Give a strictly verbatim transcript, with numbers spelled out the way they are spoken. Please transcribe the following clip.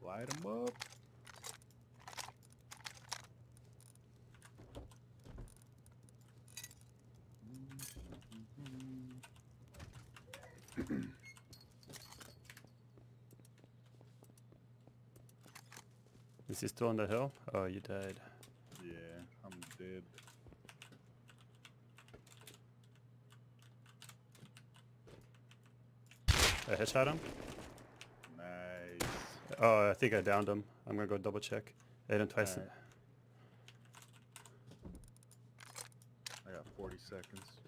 Light them up. Is he still on the hill? Oh, you died. Yeah, I'm dead. I headshot him. Nice. Oh, I think I downed him. I'm gonna go double check. I hit him twice. Alright. I got forty seconds.